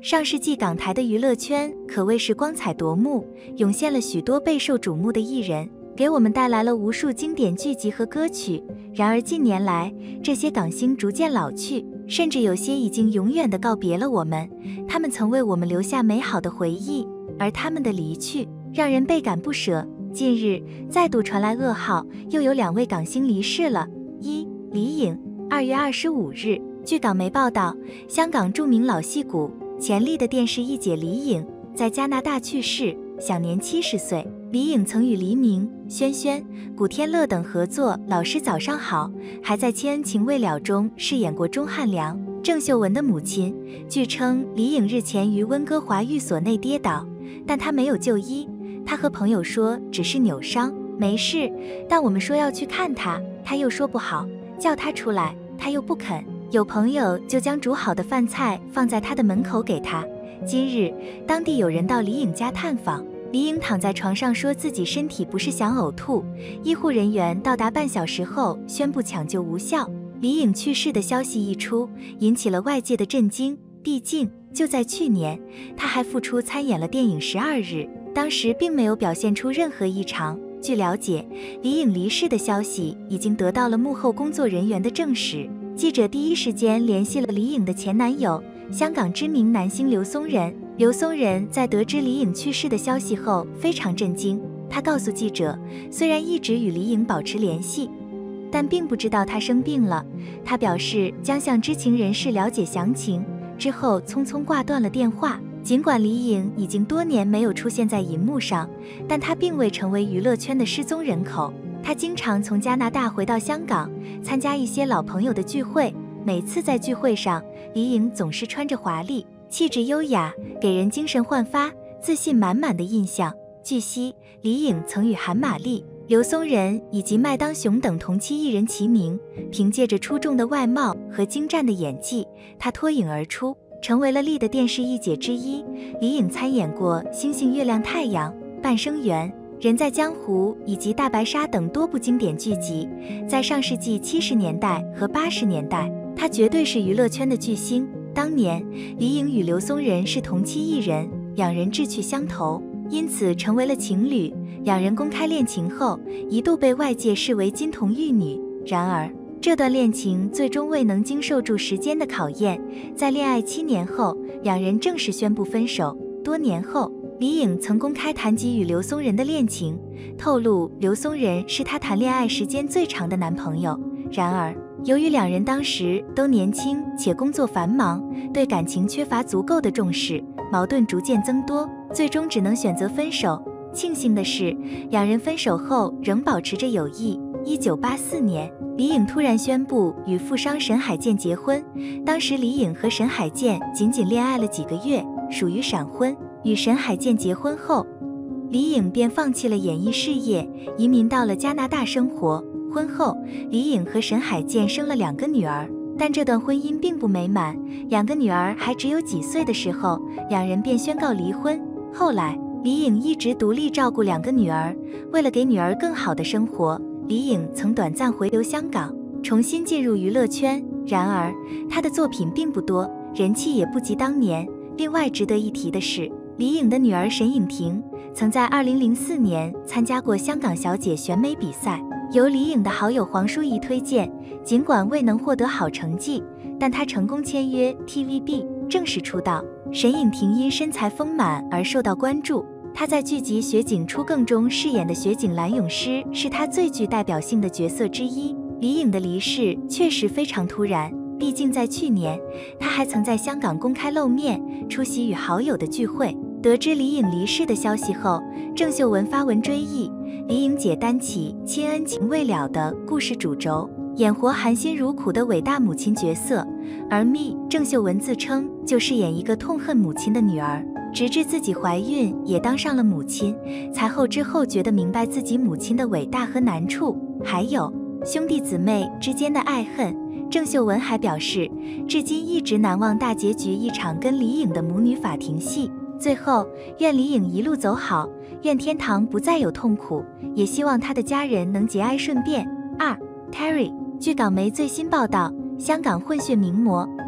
上世纪港台的娱乐圈可谓是光彩夺目，涌现了许多备受瞩目的艺人，给我们带来了无数经典剧集和歌曲。然而近年来，这些港星逐渐老去，甚至有些已经永远地告别了我们。他们曾为我们留下美好的回忆，而他们的离去让人倍感不舍。近日再度传来噩耗，又有2位港星离世了。李颖，2月25日，据港媒报道，香港著名老戏骨、钱丽的电视一姐李颖在加拿大去世，享年70岁。李颖曾与黎明、轩轩、古天乐等合作《老师早上好》，还在《千恩情未了》中饰演过钟汉良、郑秀文的母亲。据称，李颖日前于温哥华寓所内跌倒，但她没有就医。她和朋友说只是扭伤，没事，但我们说要去看她，她又说不好，叫她出来，她又不肯。有朋友就将煮好的饭菜放在她的门口给她。今日，当地有人到李颖家探访，李颖躺在床上说自己身体不适，想呕吐。医护人员到达半小时后宣布抢救无效。李颖去世的消息一出，引起了外界的震惊。毕竟就在去年，她还复出参演了电影《12日》，当时并没有表现出任何异常。据了解，李颖离世的消息已经得到了幕后工作人员的证实。记者第一时间联系了李颖的前男友，香港知名男星刘松仁。刘松仁在得知李颖去世的消息后非常震惊，他告诉记者，虽然一直与李颖保持联系，但并不知道她生病了。他表示将向知情人士了解详情，之后匆匆挂断了电话。尽管李颖已经多年没有出现在荧幕上，但她并未成为娱乐圈的失踪人口。她经常从加拿大回到香港，参加一些老朋友的聚会。每次在聚会上，李颖总是穿着华丽，气质优雅，给人精神焕发、自信满满的印象。据悉，李颖曾与韩玛丽、刘松仁以及麦当雄等同期艺人齐名，凭借着出众的外貌和精湛的演技，她脱颖而出，成为了丽的电视一姐之一。李颖参演过《星星月亮太阳》、《半生缘》、《人在江湖》以及《大白鲨》等多部经典剧集。在上世纪70年代和80年代，她绝对是娱乐圈的巨星。当年，李颖与刘松仁是同期艺人，两人志趣相投，因此成为了情侣。两人公开恋情后，一度被外界视为金童玉女。然而，这段恋情最终未能经受住时间的考验，在恋爱7年后，两人正式宣布分手。多年后，李颖曾公开谈及与刘松仁的恋情，透露刘松仁是她谈恋爱时间最长的男朋友。然而，由于两人当时都年轻且工作繁忙，对感情缺乏足够的重视，矛盾逐渐增多，最终只能选择分手。庆幸的是，两人分手后仍保持着友谊。1984年，李颖突然宣布与富商沈海健结婚。当时李颖和沈海健仅恋爱了几个月，属于闪婚。与沈海健结婚后，李颖便放弃了演艺事业，移民到了加拿大生活。婚后，李颖和沈海健生了2个女儿，但这段婚姻并不美满。2个女儿还只有几岁的时候，两人便宣告离婚。后来，李颖一直独立照顾2个女儿。为了给女儿更好的生活，李颖曾短暂回流香港，重新进入娱乐圈。然而，她的作品并不多，人气也不及当年。另外值得一提的是，李颖的女儿沈颖婷曾在2004年参加过香港小姐选美比赛，由李颖的好友黄淑仪推荐。尽管未能获得好成绩，但她成功签约 TVB， 正式出道。沈颖婷因身材丰满而受到关注。她在剧集《雪景初更》中饰演的雪景蓝咏诗是她最具代表性的角色之一。李颖的离世确实非常突然，毕竟在去年，她还曾在香港公开露面，出席与好友的聚会。得知李颖离世的消息后，郑秀文发文追忆，李颖姐担起亲恩情未了的故事主轴，演活含辛茹苦的伟大母亲角色。而郑秀文自称就饰演一个痛恨母亲的女儿，直至自己怀孕也当上了母亲，才后知后觉地明白自己母亲的伟大和难处，还有兄弟姊妹之间的爱恨。郑秀文还表示，至今一直难忘大结局一场跟李颖的母女法庭戏。最后，愿李颖一路走好，愿天堂不再有痛苦，也希望她的家人能节哀顺变。2. Terry， 据港媒最新报道，香港混血名模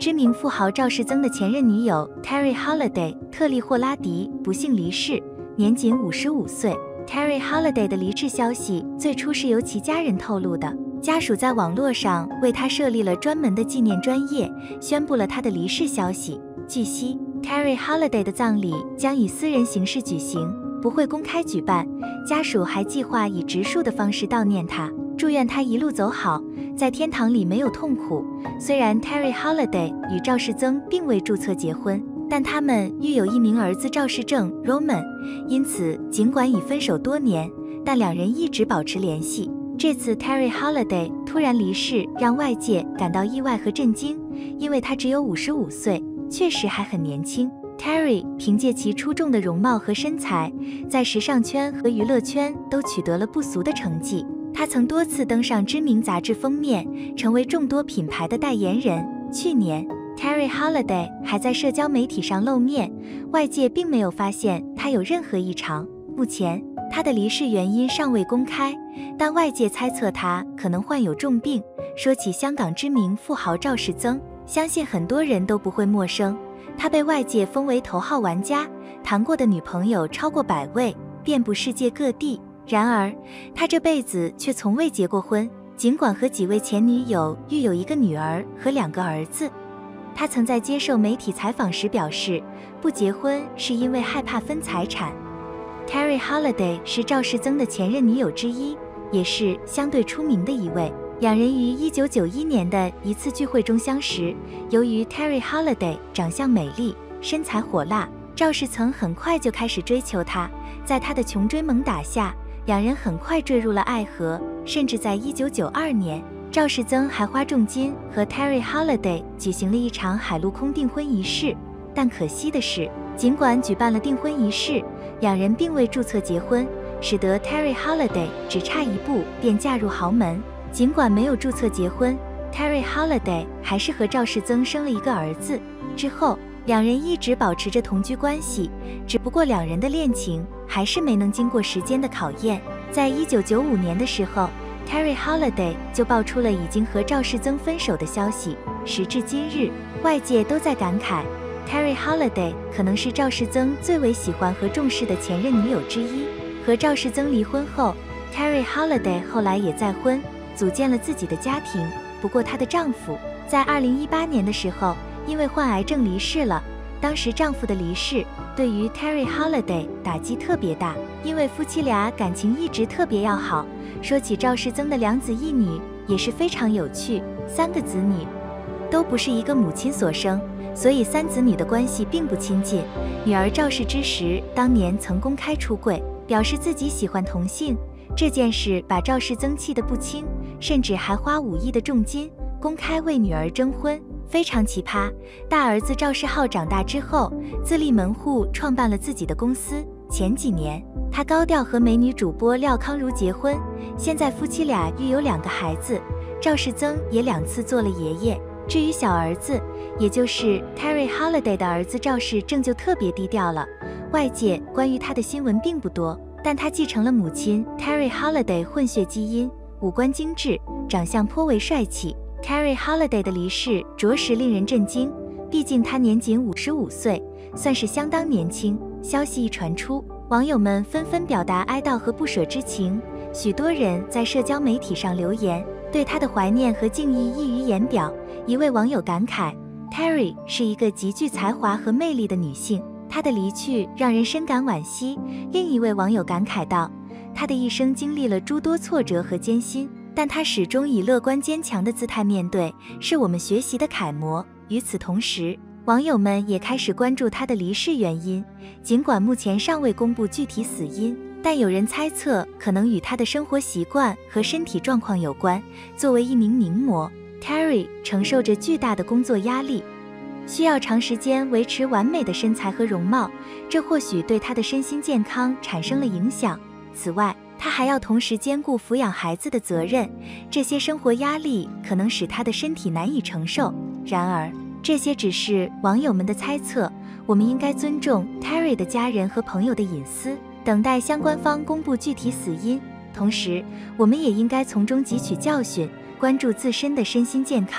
知名富豪赵世增的前任女友 Terry Holiday 特莉霍拉迪不幸离世，年仅55岁。Terry Holiday 的离世消息最初是由其家人透露的，家属在网络上为他设立了专门的纪念专页，宣布了他的离世消息。据悉 ，Terry Holiday 的葬礼将以私人形式举行，不会公开举办。家属还计划以植树的方式悼念他，祝愿他一路走好，在天堂里没有痛苦。虽然 Terry Holiday 与赵世增并未注册结婚，但他们育有一名儿子赵世正 Roman， 因此尽管已分手多年，但两人一直保持联系。这次 Terry Holiday 突然离世，让外界感到意外和震惊，因为他只有55岁，确实还很年轻。Terry 凭借其出众的容貌和身材，在时尚圈和娱乐圈都取得了不俗的成绩。他曾多次登上知名杂志封面，成为众多品牌的代言人。去年 Terry Holiday 还在社交媒体上露面，外界并没有发现他有任何异常。目前他的离世原因尚未公开，但外界猜测他可能患有重病。说起香港知名富豪赵世增，相信很多人都不会陌生。他被外界封为头号玩家，谈过的女朋友超过100位，遍布世界各地。然而，他这辈子却从未结过婚，尽管和几位前女友育有一个女儿和2个儿子。他曾在接受媒体采访时表示，不结婚是因为害怕分财产。Terry Holiday 是赵世增的前任女友之一，也是相对出名的一位。两人于1991年的一次聚会中相识，由于 Terry Holiday 长相美丽，身材火辣，赵世增很快就开始追求她。在他的穷追猛打下，两人很快坠入了爱河，甚至在1992年，赵世增还花重金和 Terry Holiday 举行了一场海陆空订婚仪式。但可惜的是，尽管举办了订婚仪式，两人并未注册结婚，使得 Terry Holiday 只差一步便嫁入豪门。尽管没有注册结婚， Terry Holiday 还是和赵世增生了一个儿子。之后，两人一直保持着同居关系，只不过两人的恋情还是没能经过时间的考验。在1995年的时候， Terry Holiday 就爆出了已经和赵世增分手的消息。时至今日，外界都在感慨， Terry Holiday 可能是赵世增最为喜欢和重视的前任女友之一。和赵世增离婚后， Terry Holiday 后来也再婚，组建了自己的家庭。不过她的丈夫在2018年的时候因为患癌症离世了。当时丈夫的离世对于 Terry Holiday 打击特别大，因为夫妻俩感情一直特别要好。说起赵世增的2子1女也是非常有趣，3个子女都不是一个母亲所生，所以3子女的关系并不亲近。女儿赵氏之时当年曾公开出柜，表示自己喜欢同性，这件事把赵世增气得不轻，甚至还花5亿的重金公开为女儿征婚，非常奇葩。大儿子赵世浩长大之后，自立门户，创办了自己的公司。前几年，他高调和美女主播廖康如结婚，现在夫妻俩育有2个孩子，赵世增也2次做了爷爷。至于小儿子，也就是 Terry Holiday 的儿子赵世正就特别低调了，外界关于他的新闻并不多，但他继承了母亲 Terry Holiday 混血基因，五官精致，长相颇为帅气。Terry Holiday 的离世着实令人震惊，毕竟他年仅55岁，算是相当年轻。消息一传出，网友们纷纷表达哀悼和不舍之情，许多人在社交媒体上留言，对他的怀念和敬意溢于言表。一位网友感慨 ，Terry 是一个极具才华和魅力的女性，她的离去让人深感惋惜。另一位网友感慨道，她的一生经历了诸多挫折和艰辛，但她始终以乐观坚强的姿态面对，是我们学习的楷模。与此同时，网友们也开始关注她的离世原因，尽管目前尚未公布具体死因，但有人猜测可能与她的生活习惯和身体状况有关。作为一名名模， Terry 承受着巨大的工作压力，需要长时间维持完美的身材和容貌，这或许对她的身心健康产生了影响。此外，她还要同时兼顾抚养孩子的责任，这些生活压力可能使她的身体难以承受。然而，这些只是网友们的猜测，我们应该尊重 Terry 的家人和朋友的隐私，等待相关方公布具体死因。同时，我们也应该从中汲取教训，关注自身的身心健康。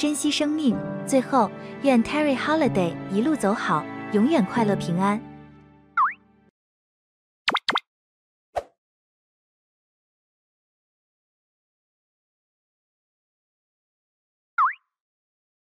珍惜生命。最后，愿 Terry Holiday 一路走好，永远快乐平安。